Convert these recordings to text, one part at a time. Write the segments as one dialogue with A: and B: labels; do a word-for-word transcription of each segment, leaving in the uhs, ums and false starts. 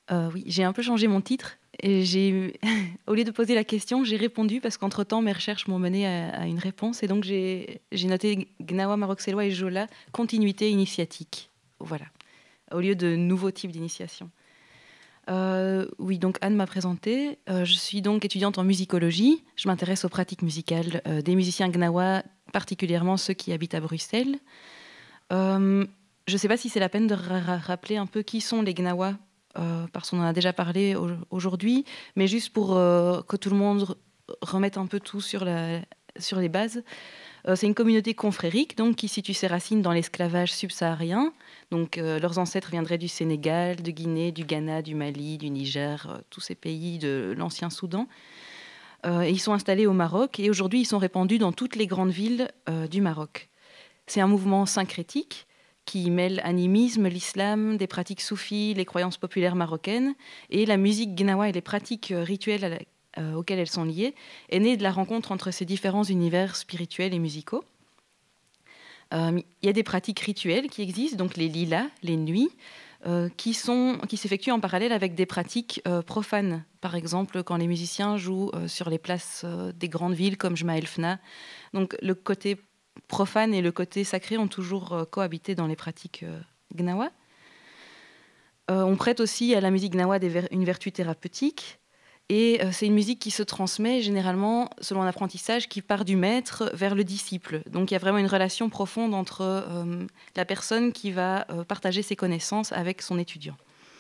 A: Euh, oui, j'ai un peu changé mon titre. Et j'ai, au lieu de poser la question, j'ai répondu parce qu'entre-temps, mes recherches m'ont mené à, à une réponse. Et donc, j'ai j'ai noté Gnawa, Maroc-Selwa et Jola, continuité initiatique. Voilà, au lieu de nouveaux types d'initiation. Euh, oui, donc Anne m'a présenté. Euh, je suis donc étudiante en musicologie. Je m'intéresse aux pratiques musicales euh, des musiciens Gnawa, particulièrement ceux qui habitent à Bruxelles. Euh, je ne sais pas si c'est la peine de ra rappeler un peu qui sont les Gnawa, euh, parce qu'on en a déjà parlé au aujourd'hui, mais juste pour euh, que tout le monde remette un peu tout sur, la, sur les bases. Euh, c'est une communauté confrérique donc, qui situe ses racines dans l'esclavage subsaharien. Donc, euh, leurs ancêtres viendraient du Sénégal, de Guinée, du Ghana, du Mali, du Niger, euh, tous ces pays de l'ancien Soudan. Euh, et ils sont installés au Maroc et aujourd'hui ils sont répandus dans toutes les grandes villes euh, du Maroc. C'est un mouvement syncrétique qui mêle animisme, l'islam, des pratiques soufis, les croyances populaires marocaines et la musique gnawa et les pratiques rituelles à la, euh, auxquelles elles sont liées, est née de la rencontre entre ces différents univers spirituels et musicaux. Euh, il y a des pratiques rituelles qui existent, donc les lilas, les nuits, euh, qui, sont, qui s'effectuent en parallèle avec des pratiques euh, profanes. Par exemple, quand les musiciens jouent euh, sur les places euh, des grandes villes comme Jma el Fna. Donc le côté profane et le côté sacré ont toujours euh, cohabité dans les pratiques euh, gnawa. Euh, on prête aussi à la musique gnawa des ver une vertu thérapeutique. Et euh, c'est une musique qui se transmet généralement selon un apprentissage qui part du maître vers le disciple. Donc il y a vraiment une relation profonde entre euh, la personne qui va euh, partager ses connaissances avec son étudiant.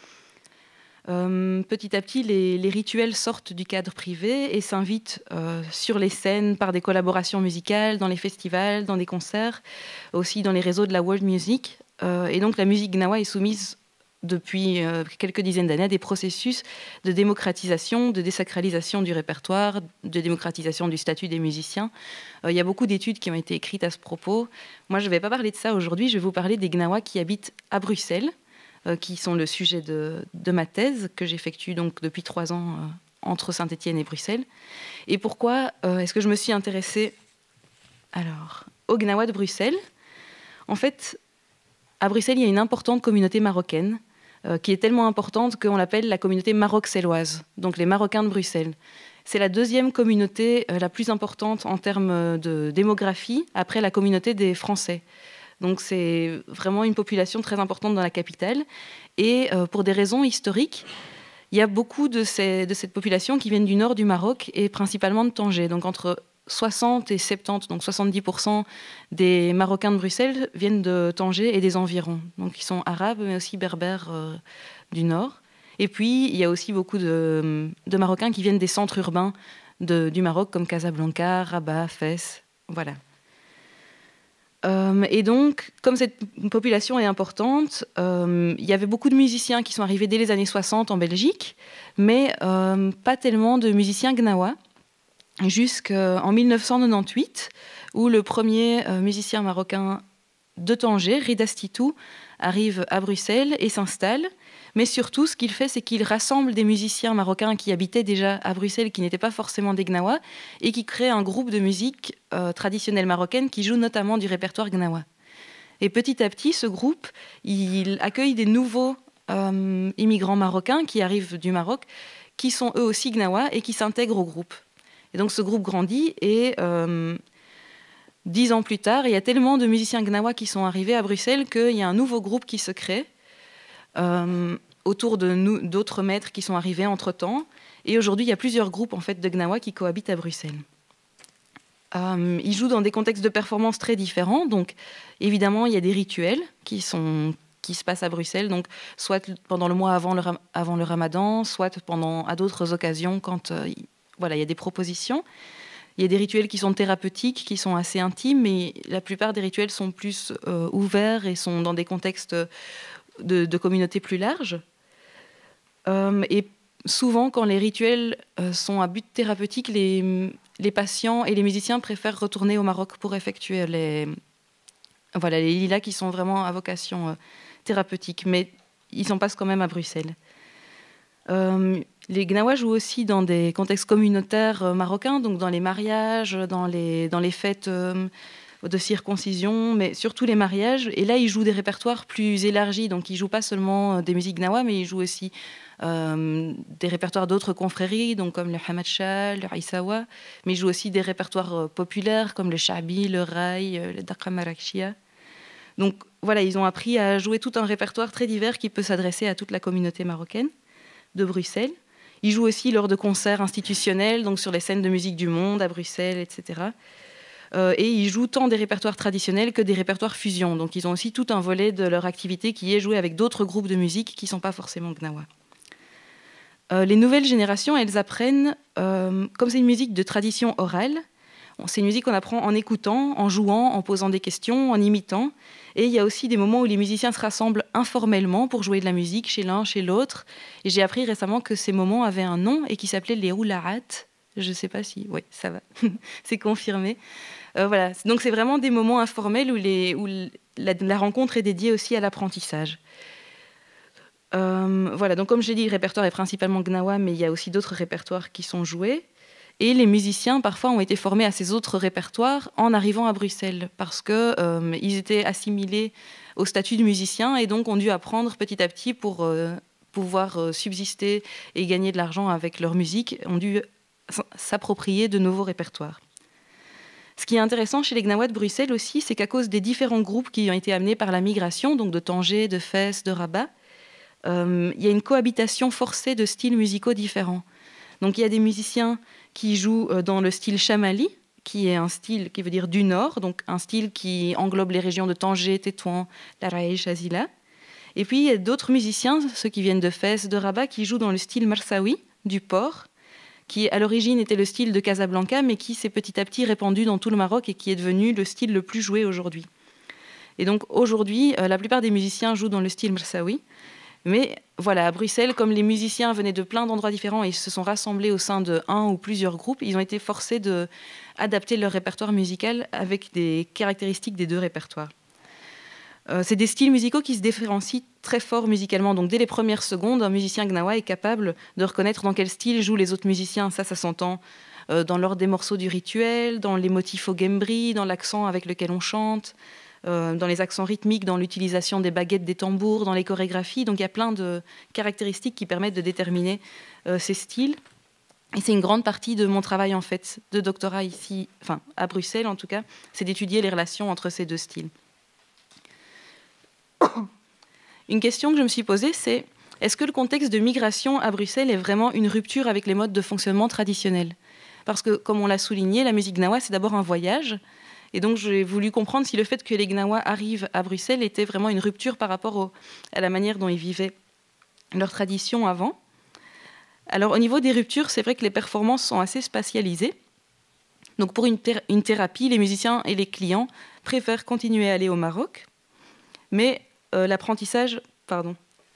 A: Euh, petit à petit, les, les rituels sortent du cadre privé et s'invitent euh, sur les scènes par des collaborations musicales, dans les festivals, dans des concerts, aussi dans les réseaux de la world music. Euh, et donc la musique gnawa est soumise depuis euh, quelques dizaines d'années à des processus de démocratisation, de désacralisation du répertoire, de démocratisation du statut des musiciens. Euh, il y a beaucoup d'études qui ont été écrites à ce propos. Moi, je ne vais pas parler de ça aujourd'hui, je vais vous parler des Gnawa qui habitent à Bruxelles, euh, qui sont le sujet de, de ma thèse, que j'effectue donc depuis trois ans euh, entre Saint-Étienne et Bruxelles. Et pourquoi euh, est-ce que je me suis intéressée alors, aux Gnawa de Bruxelles? En fait, à Bruxelles, il y a une importante communauté marocaine, Euh, qui est tellement importante qu'on l'appelle la communauté maroc-selloise, donc les Marocains de Bruxelles. C'est la deuxième communauté euh, la plus importante en termes de démographie, après la communauté des Français. Donc c'est vraiment une population très importante dans la capitale. Et euh, pour des raisons historiques, il y a beaucoup de, ces, de cette population qui viennent du nord du Maroc et principalement de Tanger. Donc entre soixante et soixante-dix, donc soixante-dix pour cent des Marocains de Bruxelles viennent de Tanger et des environs. Donc ils sont arabes, mais aussi berbères euh, du nord. Et puis, il y a aussi beaucoup de, de Marocains qui viennent des centres urbains de, du Maroc, comme Casablanca, Rabat, Fès. Voilà. Euh, et donc, comme cette population est importante, euh, il y avait beaucoup de musiciens qui sont arrivés dès les années soixante en Belgique, mais euh, pas tellement de musiciens gnawa. Jusqu'en mille neuf cent quatre-vingt-dix-huit, où le premier euh, musicien marocain de Tanger, Rida Stitou, arrive à Bruxelles et s'installe. Mais surtout, ce qu'il fait, c'est qu'il rassemble des musiciens marocains qui habitaient déjà à Bruxelles, qui n'étaient pas forcément des gnawa, et qui crée un groupe de musique euh, traditionnelle marocaine qui joue notamment du répertoire gnawa. Et petit à petit, ce groupe, il accueille des nouveaux euh, immigrants marocains qui arrivent du Maroc, qui sont eux aussi gnawa et qui s'intègrent au groupe. Et donc ce groupe grandit et euh, dix ans plus tard, il y a tellement de musiciens gnawa qui sont arrivés à Bruxelles qu'il y a un nouveau groupe qui se crée euh, autour de nous, d'autres maîtres qui sont arrivés entre-temps. Et aujourd'hui, il y a plusieurs groupes en fait, de gnawa qui cohabitent à Bruxelles. Euh, ils jouent dans des contextes de performance très différents. Donc évidemment, il y a des rituels qui, sont, qui se passent à Bruxelles, donc soit pendant le mois avant le, avant le ramadan, soit pendant, à d'autres occasions quand... Euh, Voilà, il y a des propositions. Il y a des rituels qui sont thérapeutiques, qui sont assez intimes, mais la plupart des rituels sont plus euh, ouverts et sont dans des contextes de, de communautés plus larges. Euh, et souvent, quand les rituels euh, sont à but thérapeutique, les, les patients et les musiciens préfèrent retourner au Maroc pour effectuer les, voilà, les lilas qui sont vraiment à vocation euh, thérapeutique. Mais ils s'en passent quand même à Bruxelles. Euh, les Gnawa jouent aussi dans des contextes communautaires euh, marocains, donc dans les mariages, dans les, dans les fêtes euh, de circoncision, mais surtout les mariages. Et là, ils jouent des répertoires plus élargis. Donc, ils ne jouent pas seulement des musiques gnawa, mais ils jouent aussi euh, des répertoires d'autres confréries, donc comme le Hamad Shah, le Aïsawa. Mais ils jouent aussi des répertoires euh, populaires, comme le Shabi, le Rai, euh, le Daqa Marakchia. Donc, voilà, ils ont appris à jouer tout un répertoire très divers qui peut s'adresser à toute la communauté marocaine de Bruxelles. Ils jouent aussi lors de concerts institutionnels, donc sur les scènes de musique du monde, à Bruxelles, et cetera. Euh, et ils jouent tant des répertoires traditionnels que des répertoires fusion. Donc ils ont aussi tout un volet de leur activité qui est joué avec d'autres groupes de musique qui ne sont pas forcément gnawa. Euh, les nouvelles générations, elles apprennent, euh, comme c'est une musique de tradition orale, c'est une musique qu'on apprend en écoutant, en jouant, en posant des questions, en imitant. Et il y a aussi des moments où les musiciens se rassemblent informellement pour jouer de la musique chez l'un, chez l'autre. Et j'ai appris récemment que ces moments avaient un nom et qui s'appelait les roula'at. Je ne sais pas si... Oui, ça va. C'est confirmé. Euh, voilà. Donc c'est vraiment des moments informels où, les, où la, la rencontre est dédiée aussi à l'apprentissage. Euh, voilà. Donc comme j'ai dit, le répertoire est principalement gnawa, mais il y a aussi d'autres répertoires qui sont joués. Et les musiciens, parfois, ont été formés à ces autres répertoires en arrivant à Bruxelles, parce qu'ils euh, étaient assimilés au statut de musicien et donc ont dû apprendre petit à petit pour euh, pouvoir euh, subsister et gagner de l'argent avec leur musique, ont dû s'approprier de nouveaux répertoires. Ce qui est intéressant chez les Gnawa de Bruxelles aussi, c'est qu'à cause des différents groupes qui ont été amenés par la migration, donc de Tanger, de Fès, de Rabat, euh, il y a une cohabitation forcée de styles musicaux différents. Donc il y a des musiciens qui jouent dans le style chamali, qui est un style qui veut dire du nord, donc un style qui englobe les régions de Tanger, Tétouan, Laraï, Chazila. Et puis il y a d'autres musiciens, ceux qui viennent de Fès, de Rabat, qui jouent dans le style marsaoui, du port, qui à l'origine était le style de Casablanca, mais qui s'est petit à petit répandu dans tout le Maroc et qui est devenu le style le plus joué aujourd'hui. Et donc aujourd'hui, la plupart des musiciens jouent dans le style marsaoui. Mais voilà, à Bruxelles, comme les musiciens venaient de plein d'endroits différents et se sont rassemblés au sein de un ou plusieurs groupes, ils ont été forcés d'adapter leur répertoire musical avec des caractéristiques des deux répertoires. Euh, c'est des styles musicaux qui se différencient très fort musicalement. Donc dès les premières secondes, un musicien gnawa est capable de reconnaître dans quel style jouent les autres musiciens. Ça, ça s'entend euh, dans l'ordre des morceaux du rituel, dans les motifs au gembri, dans l'accent avec lequel on chante, Euh, dans les accents rythmiques, dans l'utilisation des baguettes, des tambours, dans les chorégraphies. Donc il y a plein de caractéristiques qui permettent de déterminer euh, ces styles. Et c'est une grande partie de mon travail en fait, de doctorat ici, enfin à Bruxelles en tout cas, c'est d'étudier les relations entre ces deux styles. Une question que je me suis posée, c'est est-ce que le contexte de migration à Bruxelles est vraiment une rupture avec les modes de fonctionnement traditionnels? Parce que, comme on l'a souligné, la musique gnawa, c'est d'abord un voyage. Et donc, j'ai voulu comprendre si le fait que les Gnawa arrivent à Bruxelles était vraiment une rupture par rapport au, à la manière dont ils vivaient leur tradition avant. Alors, au niveau des ruptures, c'est vrai que les performances sont assez spatialisées. Donc, pour une, thé- une thérapie, les musiciens et les clients préfèrent continuer à aller au Maroc. Mais euh, l'apprentissage... Pardon.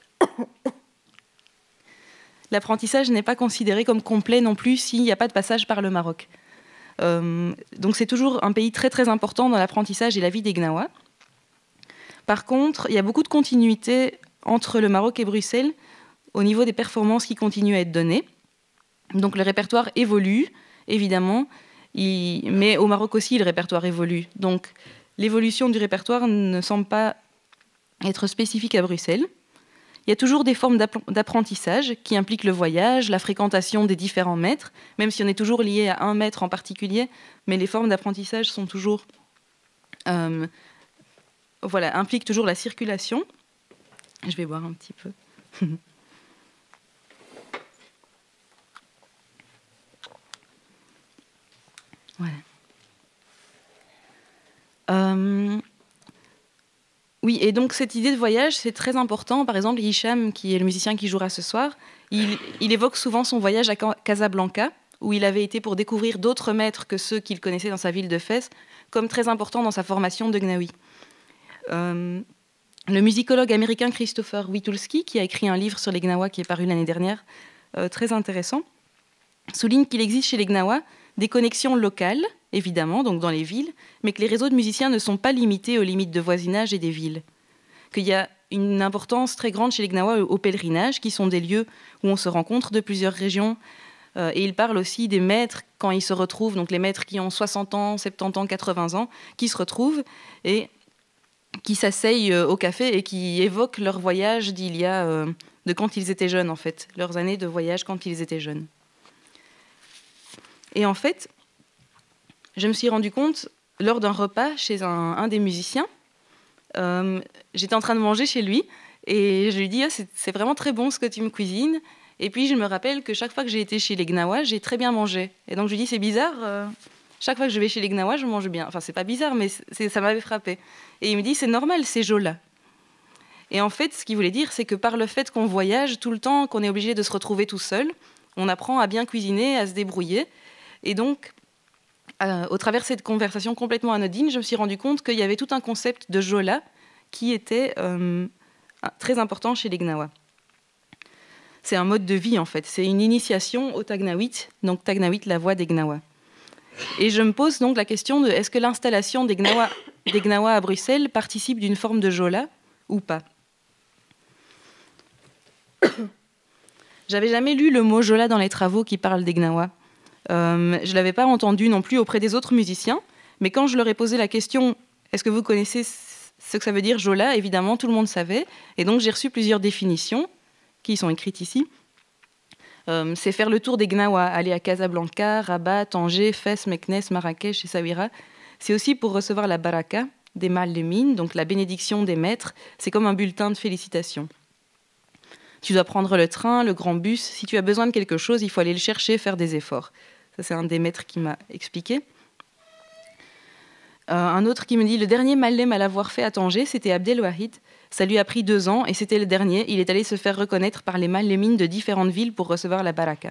A: L'apprentissage n'est pas considéré comme complet non plus s'il n'y a pas de passage par le Maroc. Euh, donc c'est toujours un pays très très important dans l'apprentissage et la vie des Gnawa. Par contre, il y a beaucoup de continuité entre le Maroc et Bruxelles au niveau des performances qui continuent à être données. Donc le répertoire évolue, évidemment, il... mais au Maroc aussi le répertoire évolue. Donc l'évolution du répertoire ne semble pas être spécifique à Bruxelles. Il y a toujours des formes d'apprentissage qui impliquent le voyage, la fréquentation des différents maîtres, même si on est toujours lié à un maître en particulier, mais les formes d'apprentissage sont toujours, euh, voilà, impliquent toujours la circulation. Je vais boire un petit peu. Voilà. Euh, Oui, et donc cette idée de voyage, c'est très important. Par exemple, Hicham, qui est le musicien qui jouera ce soir, il, il évoque souvent son voyage à Casablanca, où il avait été pour découvrir d'autres maîtres que ceux qu'il connaissait dans sa ville de Fès, comme très important dans sa formation de Gnawi. Euh, le musicologue américain Christopher Witulski, qui a écrit un livre sur les Gnawa qui est paru l'année dernière, euh, très intéressant, souligne qu'il existe chez les Gnawa des connexions locales, évidemment, donc dans les villes, mais que les réseaux de musiciens ne sont pas limités aux limites de voisinage et des villes. Qu'il y a une importance très grande chez les Gnawa au pèlerinage, qui sont des lieux où on se rencontre de plusieurs régions, Euh, et il parle aussi des maîtres quand ils se retrouvent, donc les maîtres qui ont soixante ans, soixante-dix ans, quatre-vingts ans, qui se retrouvent et qui s'asseyent euh, au café et qui évoquent leur voyage d'il y a, euh, de quand ils étaient jeunes en fait, leurs années de voyage quand ils étaient jeunes. Et en fait, je me suis rendu compte lors d'un repas chez un, un des musiciens, euh, j'étais en train de manger chez lui et je lui dis ah, c'est, c'est vraiment très bon ce que tu me cuisines. Et puis je me rappelle que chaque fois que j'ai été chez les Gnawa, j'ai très bien mangé. Et donc je lui dis c'est bizarre, euh, chaque fois que je vais chez les Gnawa, je mange bien. Enfin c'est pas bizarre, mais c'est, ça m'avait frappé. Et il me dit c'est normal, c'est Jola. Et en fait, ce qu'il voulait dire, c'est que par le fait qu'on voyage tout le temps, qu'on est obligé de se retrouver tout seul, on apprend à bien cuisiner, à se débrouiller. Et donc, euh, au travers de cette conversation complètement anodine, je me suis rendu compte qu'il y avait tout un concept de Jola qui était euh, très important chez les Gnawa. C'est un mode de vie, en fait. C'est une initiation au Tagnawit, donc Tagnawit, la voix des Gnawa. Et je me pose donc la question de est-ce que l'installation des Gnawa, des Gnawa à Bruxelles participe d'une forme de Jola ou pas? J'avais jamais lu le mot Jola dans les travaux qui parlent des Gnawa. Euh, je ne l'avais pas entendu non plus auprès des autres musiciens, mais quand je leur ai posé la question est-ce que vous connaissez ce que ça veut dire Jola, évidemment tout le monde savait, et donc j'ai reçu plusieurs définitions qui sont écrites ici. Euh, c'est faire le tour des Gnawa, aller à Casablanca, Rabat, Tanger, Fès, Meknès, Marrakech et Saouira. C'est aussi pour recevoir la baraka des Mallemines, donc la bénédiction des maîtres. C'est comme un bulletin de félicitations. Tu dois prendre le train, le grand bus. Si tu as besoin de quelque chose, il faut aller le chercher, faire des efforts. Ça, c'est un des maîtres qui m'a expliqué. Euh, un autre qui me dit, le dernier Mallem à l'avoir fait à Tanger, c'était Abdelwahid. Ça lui a pris deux ans et c'était le dernier. Il est allé se faire reconnaître par les Mallemines de différentes villes pour recevoir la baraka.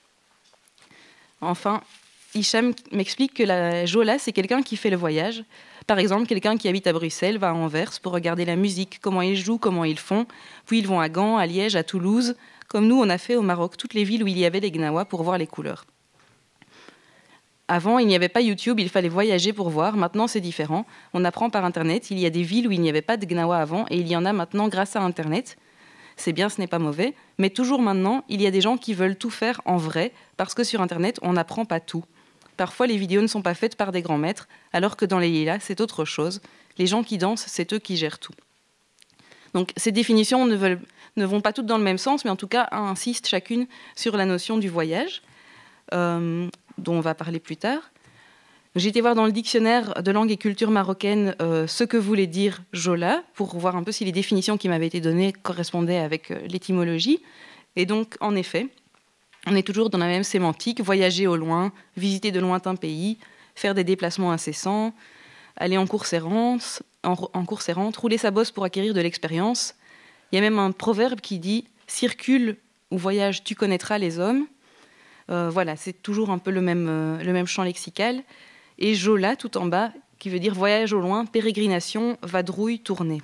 A: Enfin, Hicham m'explique que la Jola, c'est quelqu'un qui fait le voyage. Par exemple, quelqu'un qui habite à Bruxelles va à Anvers pour regarder la musique, comment ils jouent, comment ils font. Puis ils vont à Gand, à Liège, à Toulouse, comme nous on a fait au Maroc, toutes les villes où il y avait les Gnawa pour voir les couleurs. Avant, il n'y avait pas YouTube, il fallait voyager pour voir. Maintenant, c'est différent. On apprend par Internet. Il y a des villes où il n'y avait pas de Gnawa avant et il y en a maintenant grâce à Internet. C'est bien, ce n'est pas mauvais. Mais toujours maintenant, il y a des gens qui veulent tout faire en vrai parce que sur Internet, on n'apprend pas tout. Parfois, les vidéos ne sont pas faites par des grands maîtres, alors que dans les lilas, c'est autre chose. Les gens qui dansent, c'est eux qui gèrent tout. Donc, ces définitions ne, veulent, ne vont pas toutes dans le même sens, mais en tout cas, insistent chacune sur la notion du voyage. Euh, dont on va parler plus tard. J'ai été voir dans le dictionnaire de langue et culture marocaine euh, ce que voulait dire Jola, pour voir un peu si les définitions qui m'avaient été données correspondaient avec euh, l'étymologie. Et donc, en effet, on est toujours dans la même sémantique, voyager au loin, visiter de lointains pays, faire des déplacements incessants, aller en course errante, en, en course errante, rouler sa bosse pour acquérir de l'expérience. Il y a même un proverbe qui dit « Circule ou voyage, tu connaîtras les hommes ». Euh, voilà, c'est toujours un peu le même, euh, le même champ lexical. Et Jola, tout en bas, qui veut dire voyage au loin, pérégrination, vadrouille, tournée.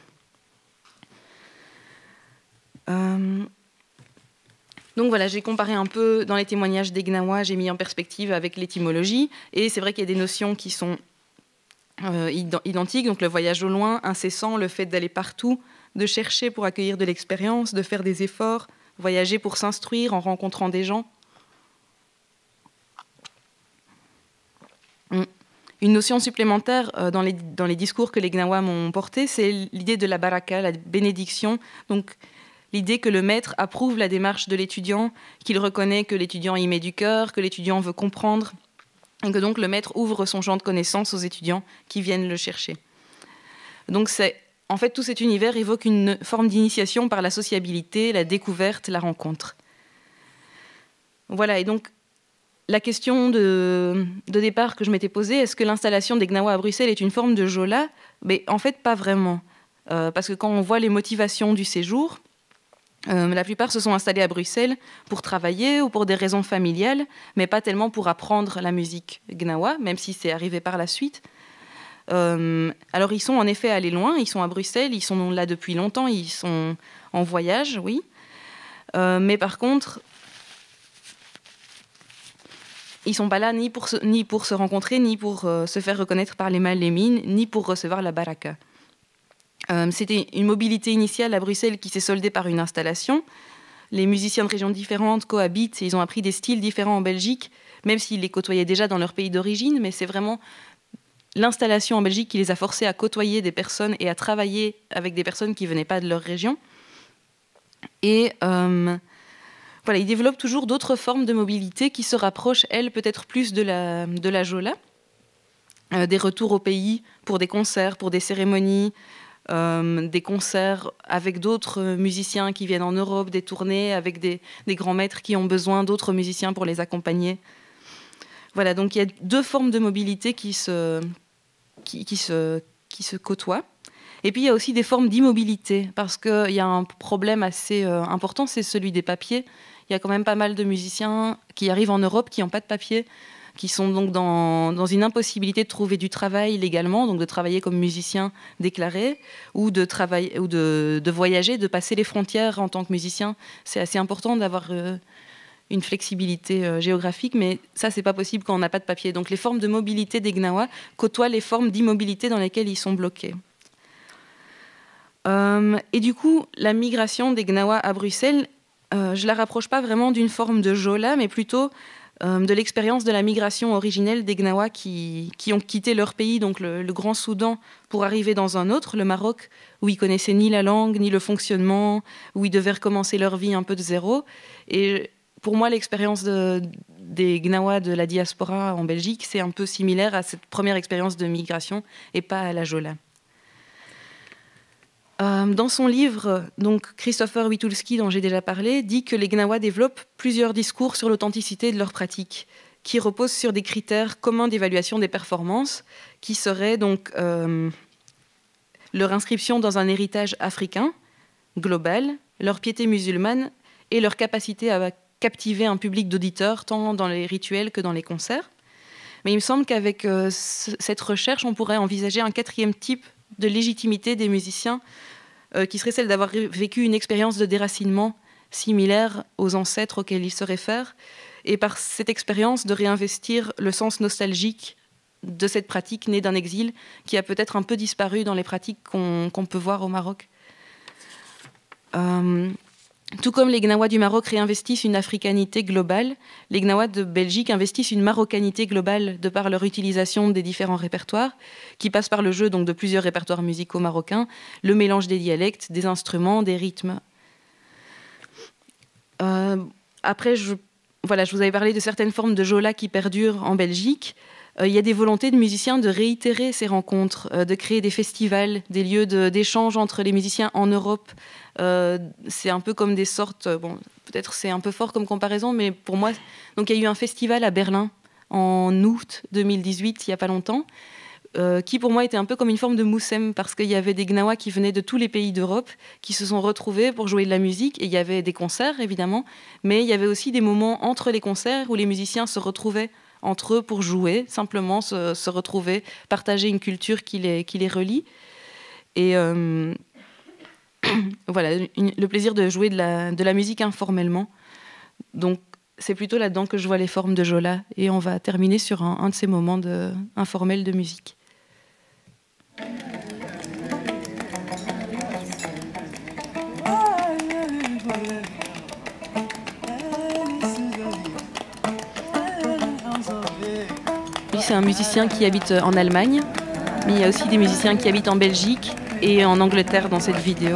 A: Euh... Donc voilà, j'ai comparé un peu dans les témoignages des Gnawa, j'ai mis en perspective avec l'étymologie. Et c'est vrai qu'il y a des notions qui sont euh, identiques. Donc le voyage au loin, incessant, le fait d'aller partout, de chercher pour accueillir de l'expérience, de faire des efforts, voyager pour s'instruire en rencontrant des gens. Une notion supplémentaire euh, dans, les, dans les discours que les Gnawa m'ont porté, c'est l'idée de la baraka, la bénédiction. Donc, l'idée que le maître approuve la démarche de l'étudiant, qu'il reconnaît que l'étudiant y met du cœur, que l'étudiant veut comprendre, et que donc le maître ouvre son champ de connaissances aux étudiants qui viennent le chercher. Donc, c'est, en fait, tout cet univers évoque une forme d'initiation par la sociabilité, la découverte, la rencontre. Voilà, et donc, la question de, de départ que je m'étais posée, est-ce que l'installation des Gnawa à Bruxelles est une forme de Jola? Mais en fait, pas vraiment. Euh, parce que quand on voit les motivations du séjour, euh, la plupart se sont installés à Bruxelles pour travailler ou pour des raisons familiales, mais pas tellement pour apprendre la musique Gnawa, même si c'est arrivé par la suite. Euh, alors, ils sont en effet allés loin, ils sont à Bruxelles, ils sont là depuis longtemps, ils sont en voyage, oui. Euh, mais par contre... ils ne sont pas là ni pour, se, ni pour se rencontrer, ni pour euh, se faire reconnaître par les Mallemines, ni pour recevoir la baraka. Euh, c'était une mobilité initiale à Bruxelles qui s'est soldée par une installation. les musiciens de régions différentes cohabitent et ils ont appris des styles différents en Belgique, même s'ils les côtoyaient déjà dans leur pays d'origine, mais c'est vraiment l'installation en Belgique qui les a forcés à côtoyer des personnes et à travailler avec des personnes qui ne venaient pas de leur région. Et euh, voilà, ils développent toujours d'autres formes de mobilité qui se rapprochent, elles, peut-être plus de la, de la Jola. Euh, des retours au pays pour des concerts, pour des cérémonies, euh, des concerts avec d'autres musiciens qui viennent en Europe, des tournées avec des, des grands maîtres qui ont besoin d'autres musiciens pour les accompagner. Voilà, donc il y a deux formes de mobilité qui se, qui, qui se, qui se côtoient. Et puis il y a aussi des formes d'immobilité, parce qu'il y a un problème assez euh, important, c'est celui des papiers. Il y a quand même pas mal de musiciens qui arrivent en Europe qui n'ont pas de papiers, qui sont donc dans, dans une impossibilité de trouver du travail légalement, donc de travailler comme musicien déclaré, ou de, travailler, ou de, de voyager, de passer les frontières en tant que musicien. C'est assez important d'avoir euh, une flexibilité euh, géographique, mais ça, c'est pas possible quand on n'a pas de papier. Donc les formes de mobilité des Gnawa côtoient les formes d'immobilité dans lesquelles ils sont bloqués. Euh, et du coup, la migration des Gnawa à Bruxelles, euh, je ne la rapproche pas vraiment d'une forme de Jola, mais plutôt euh, de l'expérience de la migration originelle des Gnawa qui, qui ont quitté leur pays, donc le, le Grand Soudan, pour arriver dans un autre, le Maroc, où ils connaissaient ni la langue, ni le fonctionnement, où ils devaient recommencer leur vie un peu de zéro. Et pour moi, l'expérience de, des Gnawa de la diaspora en Belgique, c'est un peu similaire à cette première expérience de migration et pas à la Jola. Dans son livre, donc, Christopher Witulski, dont j'ai déjà parlé, dit que les Gnawa développent plusieurs discours sur l'authenticité de leurs pratiques, qui reposent sur des critères communs d'évaluation des performances, qui seraient donc euh, leur inscription dans un héritage africain, global, leur piété musulmane et leur capacité à captiver un public d'auditeurs, tant dans les rituels que dans les concerts. Mais il me semble qu'avec euh, cette recherche, on pourrait envisager un quatrième type de légitimité des musiciens, euh, qui serait celle d'avoir vécu une expérience de déracinement similaire aux ancêtres auxquels ils se réfèrent, et par cette expérience de réinvestir le sens nostalgique de cette pratique née d'un exil qui a peut-être un peu disparu dans les pratiques qu'on qu'on peut voir au Maroc. Euh, Tout comme les Gnawa du Maroc réinvestissent une africanité globale, les Gnawa de Belgique investissent une marocanité globale de par leur utilisation des différents répertoires, qui passent par le jeu donc, de plusieurs répertoires musicaux marocains, le mélange des dialectes, des instruments, des rythmes. Euh, après, je, voilà, je vous avais parlé de certaines formes de jola qui perdurent en Belgique. Il y a des volontés de musiciens de réitérer ces rencontres, de créer des festivals, des lieux d'échange entre les musiciens en Europe. Euh, c'est un peu comme des sortes... Bon, peut-être c'est un peu fort comme comparaison, mais pour moi... Donc il y a eu un festival à Berlin en août deux mille dix-huit, il n'y a pas longtemps, euh, qui pour moi était un peu comme une forme de Moussem, parce qu'il y avait des Gnawa qui venaient de tous les pays d'Europe, qui se sont retrouvés pour jouer de la musique, et il y avait des concerts, évidemment, mais il y avait aussi des moments entre les concerts où les musiciens se retrouvaient entre eux pour jouer, simplement se, se retrouver, partager une culture qui les, qui les relie. Et euh, voilà, une, le plaisir de jouer de la, de la musique informellement. Donc, c'est plutôt là-dedans que je vois les formes de Jola. Et on va terminer sur un, un de ces moments de, informels de musique. C'est un musicien qui habite en Allemagne, mais il y a aussi des musiciens qui habitent en Belgique et en Angleterre dans cette vidéo.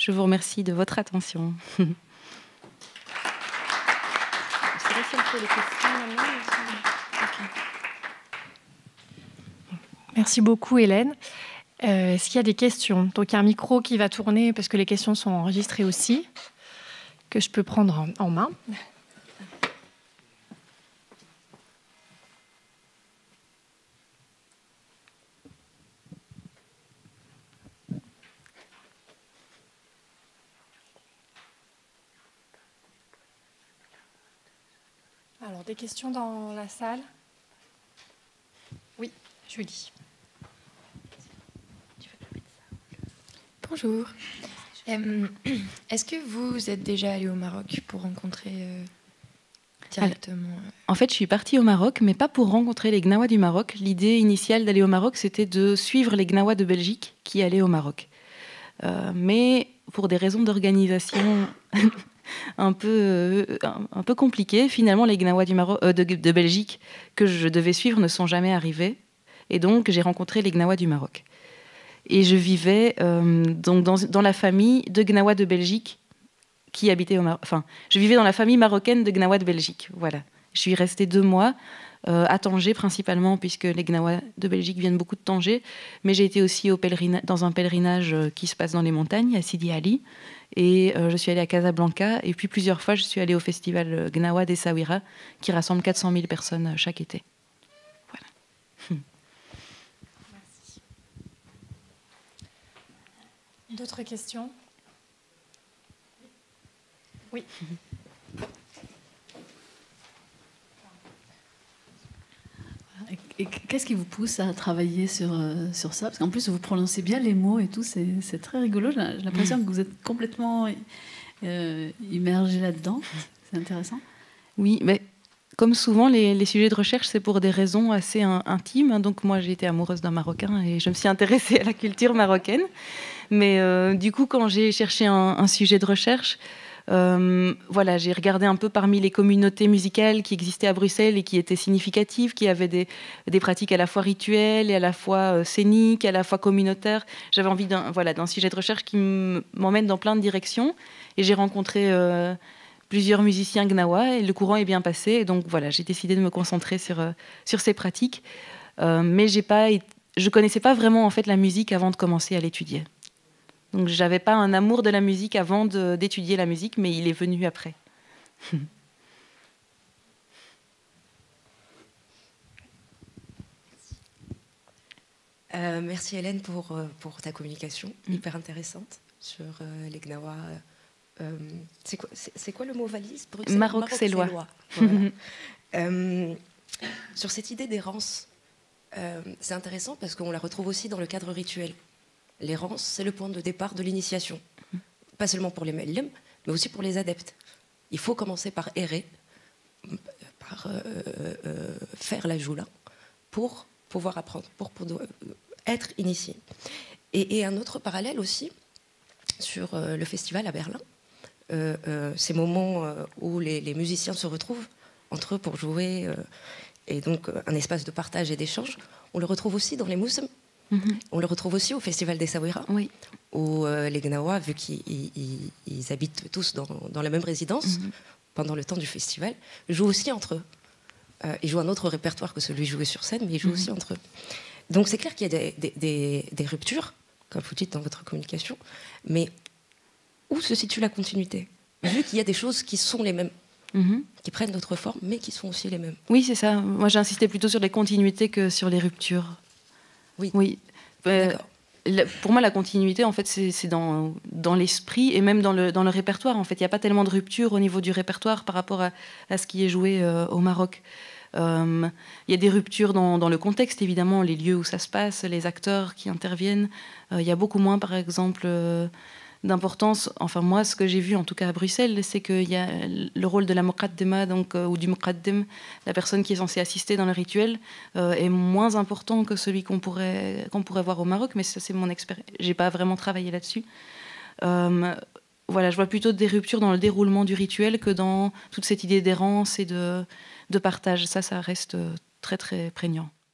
A: Je vous remercie de votre attention.
B: Merci beaucoup, Hélène. Euh, Est-ce qu'il y a des questions? Donc, il y a un micro qui va tourner parce que les questions sont enregistrées aussi, que je peux prendre en, en main. Alors, des questions dans la salle? Oui, Julie.
C: Bonjour. Euh, Est-ce que vous êtes déjà allé au Maroc pour rencontrer euh, directement euh...
A: En fait, je suis partie au Maroc, mais pas pour rencontrer les Gnawa du Maroc. L'idée initiale d'aller au Maroc, c'était de suivre les Gnawa de Belgique qui allaient au Maroc. Euh, mais pour des raisons d'organisation un peu, euh, un, un peu compliquées, finalement, les Gnawa du Maroc, euh, de, de Belgique que je devais suivre ne sont jamais arrivés. Et donc, j'ai rencontré les Gnawa du Maroc. Et je vivais euh, donc dans, dans la famille de Gnawa de Belgique qui habitait au Maroc. Enfin, je vivais dans la famille marocaine de Gnawa de Belgique. Voilà. Je suis restée deux mois euh, à Tanger principalement, puisque les Gnawa de Belgique viennent beaucoup de Tanger. Mais j'ai été aussi au pèlerina- dans un pèlerinage euh, qui se passe dans les montagnes, à Sidi Ali. Et euh, je suis allée à Casablanca. Et puis plusieurs fois, je suis allée au festival euh, Gnawa d'Essaouira, qui rassemble quatre cent mille personnes euh, chaque été. Voilà. Hum.
B: D'autres questions? Oui.
D: Et qu'est-ce qui vous pousse à travailler sur, euh, sur ça? Parce qu'en plus, vous prononcez bien les mots et tout, c'est, c'est très rigolo. J'ai l'impression que vous êtes complètement euh, immergé là-dedans. C'est intéressant.
A: Oui, mais comme souvent, les, les sujets de recherche, c'est pour des raisons assez in, intimes. Donc moi, j'ai été amoureuse d'un Marocain et je me suis intéressée à la culture marocaine. Mais euh, du coup, quand j'ai cherché un, un sujet de recherche, euh, voilà, j'ai regardé un peu parmi les communautés musicales qui existaient à Bruxelles et qui étaient significatives, qui avaient des, des pratiques à la fois rituelles et à la fois euh, scéniques, à la fois communautaires. J'avais envie d'un, voilà, d'un sujet de recherche qui m'emmène dans plein de directions. Et j'ai rencontré euh, plusieurs musiciens gnawa et le courant est bien passé. Et donc voilà, j'ai décidé de me concentrer sur, euh, sur ces pratiques. Euh, mais j'ai pas, je connaissais pas vraiment en fait la musique avant de commencer à l'étudier. Donc je n'avais pas un amour de la musique avant de, d'étudier la musique, mais il est venu après.
E: euh, merci Hélène pour, pour ta communication, mm. hyper intéressante sur euh, les Gnawa. Euh, c'est, quoi, c'est, c'est quoi le mot valise?
A: Maroc-Sélois.
E: Voilà. euh, sur cette idée d'errance, euh, c'est intéressant parce qu'on la retrouve aussi dans le cadre rituel. L'errance, c'est le point de départ de l'initiation. Pas seulement pour les Mellim, mais aussi pour les adeptes. Il faut commencer par errer, par euh, euh, faire la joula, pour pouvoir apprendre, pour, pour euh, être initié. Et, et un autre parallèle aussi, sur euh, le festival à Berlin, euh, euh, ces moments euh, où les, les musiciens se retrouvent entre eux pour jouer, euh, et donc euh, un espace de partage et d'échange, on le retrouve aussi dans les Moussem. Mm-hmm. On le retrouve aussi au festival d'Essaouira, oui. où euh, les Gnawa, vu qu'ils ils, ils habitent tous dans, dans la même résidence, mm-hmm. pendant le temps du festival, jouent aussi entre eux. Euh, ils jouent un autre répertoire que celui joué sur scène, mais ils jouent mm-hmm. aussi entre eux. Donc c'est clair qu'il y a des, des, des, des ruptures, comme vous dites dans votre communication, mais où se situe la continuité? Vu qu'il y a des choses qui sont les mêmes, mm-hmm. qui prennent d'autres formes, mais qui sont aussi les mêmes.
A: Oui, c'est ça. Moi, j'ai insisté plutôt sur les continuités que sur les ruptures.
E: Oui.
A: oui. Euh, pour moi, la continuité, en fait, c'est, c'est dans, dans l'esprit et même dans le, dans le répertoire. En fait, il n'y a pas tellement de rupture au niveau du répertoire par rapport à, à ce qui est joué euh, au Maroc. Euh, il y a des ruptures dans, dans le contexte, évidemment, les lieux où ça se passe, les acteurs qui interviennent. Euh, il y a beaucoup moins, par exemple, euh, d'importance. Enfin, moi, ce que j'ai vu, en tout cas à Bruxelles, c'est qu'il y a le rôle de la muqaddima, donc, euh, ou du muqaddim, la personne qui est censée assister dans le rituel, euh, est moins important que celui qu'on pourrait, qu'on pourrait voir au Maroc, mais ça, c'est mon expérience. J'ai pas vraiment travaillé là-dessus. Euh, voilà, je vois plutôt des ruptures dans le déroulement du rituel que dans toute cette idée d'errance et de, de partage. Ça, ça reste très, très prégnant.